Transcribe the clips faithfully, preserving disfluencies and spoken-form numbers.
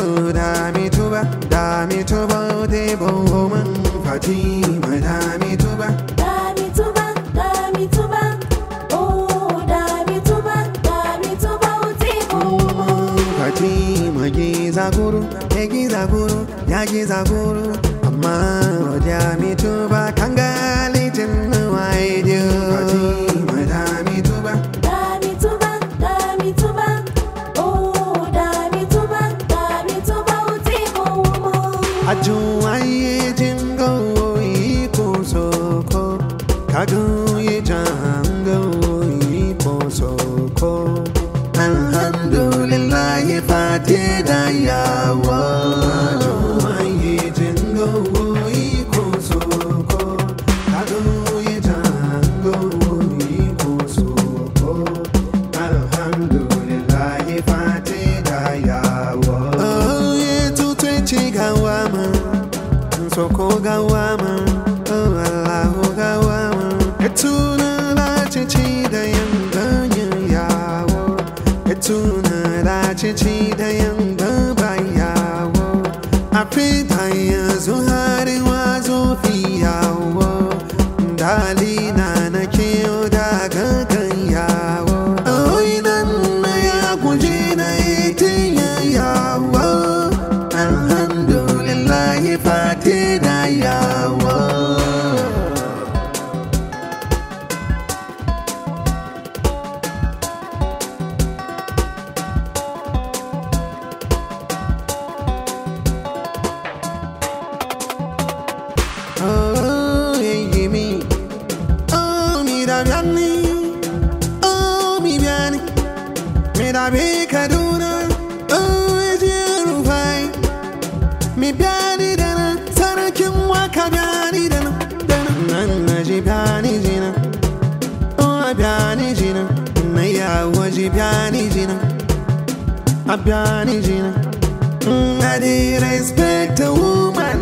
dami tuba, dami tuba de boma, Fatima dami tuba, dami tuba, dami tuba, oh dami tuba, dami tuba de boma, Fatima giza guru, giza guru, ya giza guru, amma dami tuba kangali jinnu aidu, Fatima dami tuba, dami tuba, dami tuba, oh dami tuba, dami tuba de boma, aju ai jingo iko soko, kagu ye jango iko soko, alhamdulillah fati da yawa, aju ai jingo iko soko, kagu ye jango iko soko, alhamdulillah fati da yawa. Oh ye tutwe chigawama, soko gawama, oh Allahu gawama, etuna la chichi da yanga yawo, etuna la chichi da yanga bayawo, apita ya zuhari wa zofiyawo, dalina na kiyo daga ganyawo, oh idan na ya guje na iti yawo, alhamdulillah fati da yawo. Oh, yeah, me. Oh, me da biani. Oh, me biani. Me da be kaduna. Oh, ejiru fai. Me biani dana. Sarakin waka biani dana. Dana. Nana ji biani jina. Oh, biani jina. Na yawa ji biani jina. A biani jina. Mm, I did respect a woman.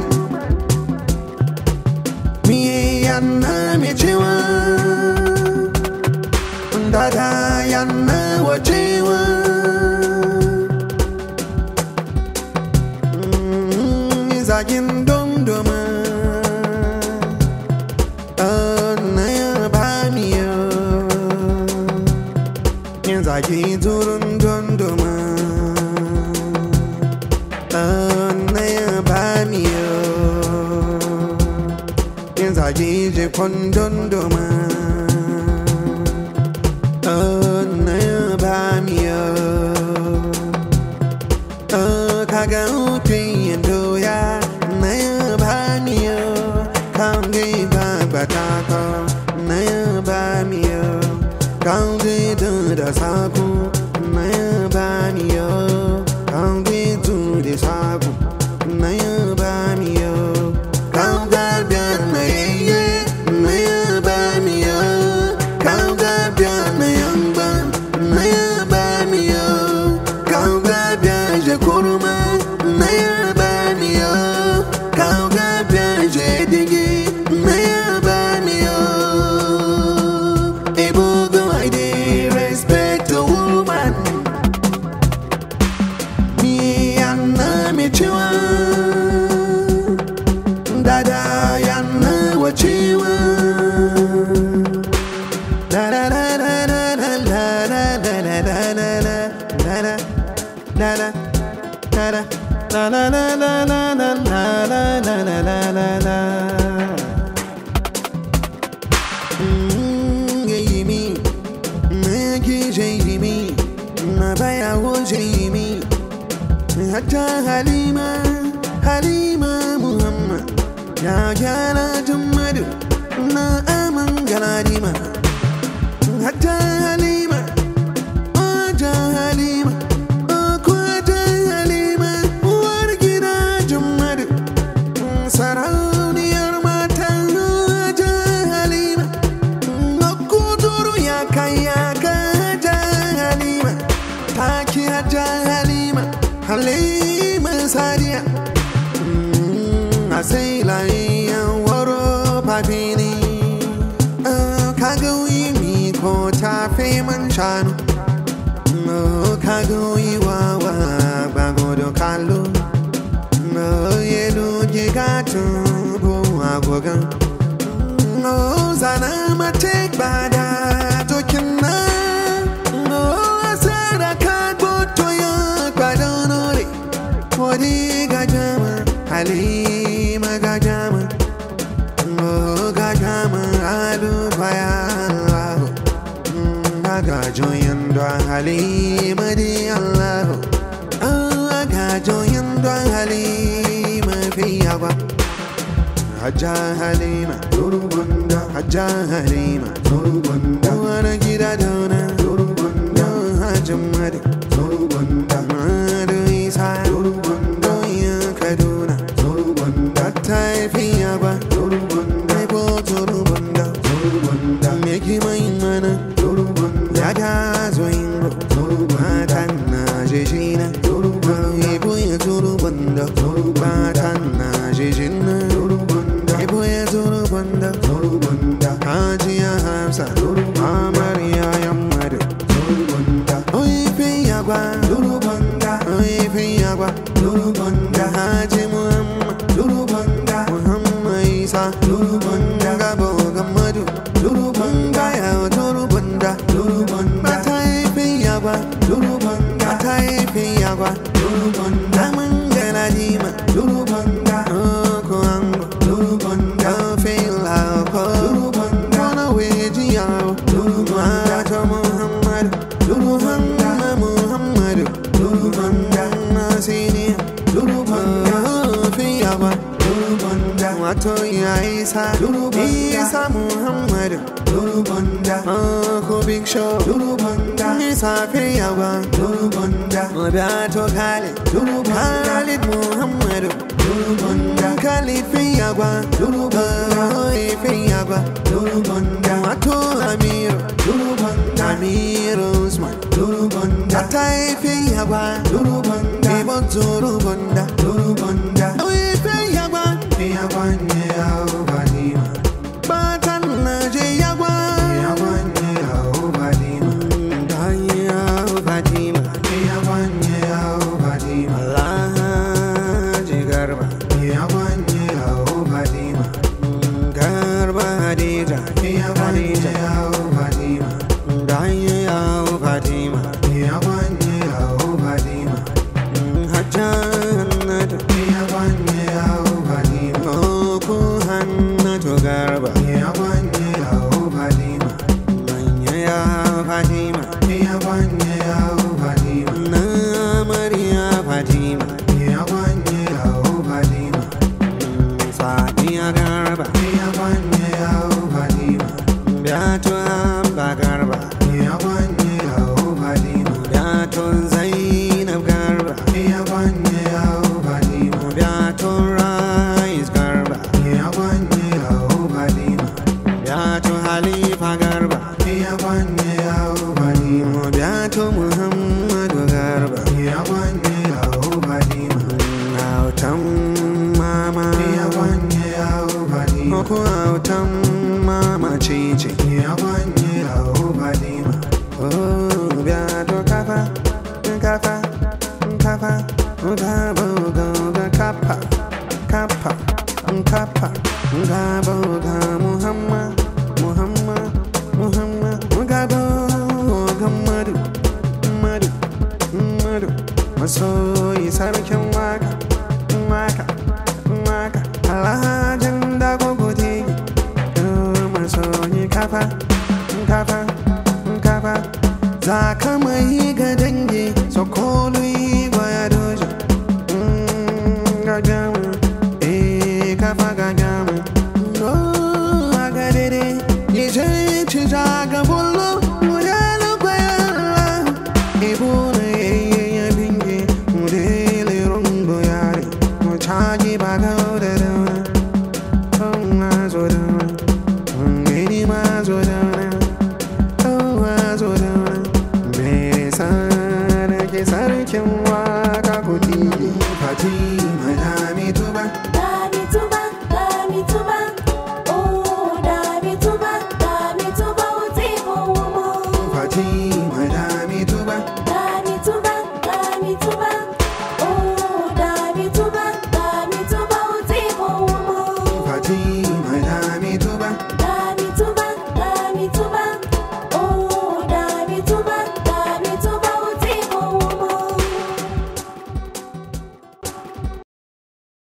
Mi yanna mi chewa, dada yanna wa chewa. Zagin dom doma, na ya ba mi yo. Zagin durun dom doma, na ya ba mi yo. Zagi je kondon doma, oh na ba mi yo, oh kaga uti endo ya na ba mi yo, kange ba batako na ba mi yo, kange du da saku na ba mi yo, kange du de saku na ba mi yo, kange dada yanna wa chewa, da da da da da da da da da da da da da da la la la la la la la la la la la la la. Yimi, Maggie Jamie, Nabaya was Jamie, Hatta Halima, Halima Muhammad, Yagana Jumadu, Na Amangaladima, Hatta Halima, Aja Halima. Halima Sadia, I say like Waro Papini, Kagui mi Kota Feman Chano, Kagui Wawa Bagodo Kalu. tubo agogan no zana matek bada tokina no asara kago toya kwadonore odi gajama halima gajama no gajama alu baya gajoyin don halima di Allah gajoyin don halima fi yawa Hajja Halima Durubunda Hajja Halima Durubunda Wara gida dauna Durubunda Hajja Madi Durubunda Madu Isa Durubunda Ya Kaduna Durubunda Tai fi yawa Durubunda Ibo Durubunda Durubunda Meki Maimana Yaga zoingo, matana jejina, ibuya turubanda, matana jejina, ibuya turubanda, hajiya hamsa, amaria yamadu, oipi yagwa, oipi yagwa, haji Muhammad, Muhammad Isa, gabo gamadu, gaya turubanda. Durubanda, Ataifi Yagwa, Durubanda, Mangala Dima, Durubanda, Okoango, Durubanda, Fela, Durubanda, Wanawejiao, Durubanda, Muhammad, Durubanda, Muhammad, Durubanda, Nasini, Durubanda, Fiyagwa, Durubanda, Watoya Isa, Isa Muhammad, Durubanda, Oko Big Show, Durubanda, Isa Fiyawa, Durubanda, Mabato Khalid, Durubanda, Khalid Muhammad, Durubanda, Khalid Fiyawa, Durubanda, Fiyawa, Durubanda, Mato Amir, Durubanda, Amir Usman, Durubanda, Atai Fiyawa, Durubanda, Ibo Durubanda, Durubanda, Fiyawa, Fiyawa, Nyao Badima, Batan Najayagwa, Fiyawa, Nyao Badima, Dayao Badima, Fiyawa, Nyao Badima, Allah Jigarba, Fiyawa, Nyao Badima, Garba Hadija, Fiyawa, Nyao Badima, Dayao Badima, Fiyawa, Nyao Badima, Hajan, Fiyawa, Nyao Badima, Okuhan to Garba, Fiyawa, Nyao Badima, Manya Fatima, Fiyawa, Nyao Badima, Na Maria Fatima, Fiyawa, Nyao Badima, Sadia Garba, Fiyawa, Nyao Badima, Beato Amba Garba, Fiyawa, Nyao Badima, Beato Zainab Garba, Fiyawa, Nyao Badima, Beato Rais Garba, Fiyawa, Nyao Badima, Beato Halifa Garba, Fiyawa, Nyao Badima, Beato Muhammad Garba, Fiyawa, Nyao Badima, Autam Mama, Fiyawa, Nyao Badima, Oko Autam Mama Chichi, Fiyawa, Nyao Badima, Oh, Beato Kafa, Kafa, Kafa, Gabo Goga Kappa, Kappa, Kappa, Gabo Ga Muhammad, Muhammad, Muhammad, Gabo Gamadu, Madu, Madu, Masoyi Sarkin Waka, Waka, Waka, Alhajin Dagogote, Masoyi Kafa, Kafa, Kafa, Zaka Mai